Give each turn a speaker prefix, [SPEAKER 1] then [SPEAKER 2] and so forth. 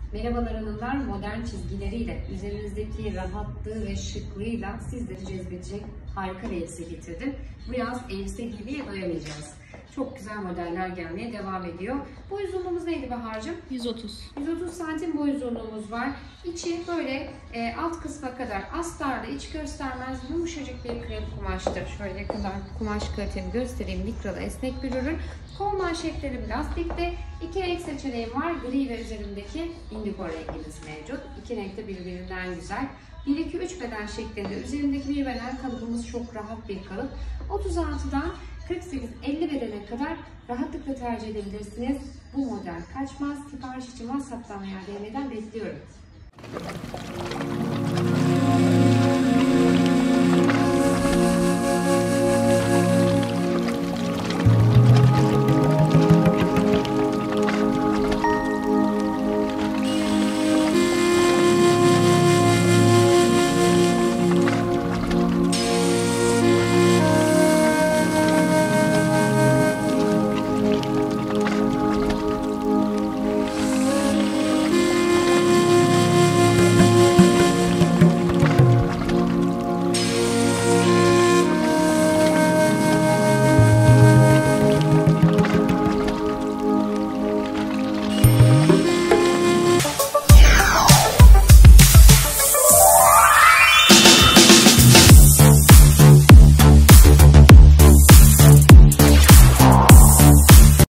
[SPEAKER 1] Merhabalar hanımlar, modern çizgileriyle, üzerinizdeki rahatlığı ve şıklığıyla sizleri cezbedecek harika bir elbise getirdim. Bu yaz elbise giymeye doyamayacağız. Çok güzel modeller gelmeye devam ediyor. Boy uzunluğumuz neydi Bahar'cığım?
[SPEAKER 2] 130.
[SPEAKER 1] 130 santim boy uzunluğumuz var. İçi böyle alt kısma kadar astarlı, iç göstermez, yumuşacık bir krem kumaştır. Şöyle yakından kumaş kaliteni göstereyim. Likralı esnek bir ürün. Kol manşetlerim lastikte. İki renk seçeneğim var. Gri ve üzerindeki indigo rengimiz mevcut. İki renk de birbirinden güzel. 1-2-3 beden şeklinde. Üzerindeki bir beden kalıbımız çok rahat bir kalıp. 36'dan 48-50 bedene kadar rahatlıkla tercih edebilirsiniz. Bu model kaçmaz. Sipariş için WhatsApp'tan veya DM'den bekliyorum.